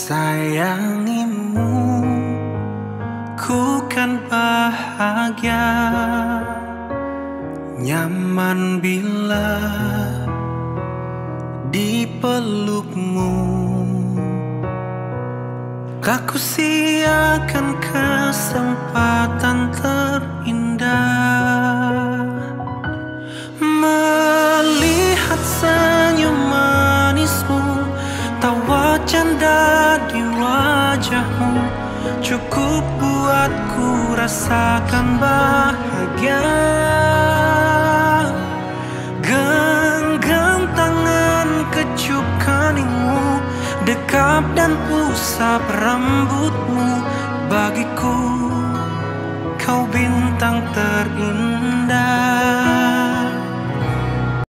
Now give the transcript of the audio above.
Sayangimu, ku kan bahagia, nyaman bila dipelukmu. Tak kusiakan kesempatan terindah melihat senyum manismu, tawa canda di wajahmu, cukup buatku rasakan bahagia. Genggam tangan, kecup keningmu, dekap dan usap rambutmu. Bagiku kau bintang terindah.